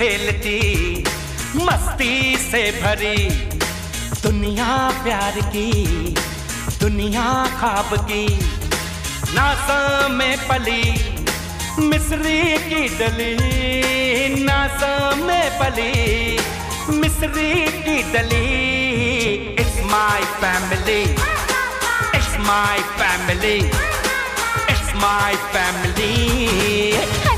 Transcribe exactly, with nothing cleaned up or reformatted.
खेलती मस्ती से भरी दुनिया प्यार की, दुनिया ख्वाब की। नाज़ में पली मिस्री की डली, नाज़ में पली मिस्री की डली। It's my family, it's my family, it's my family।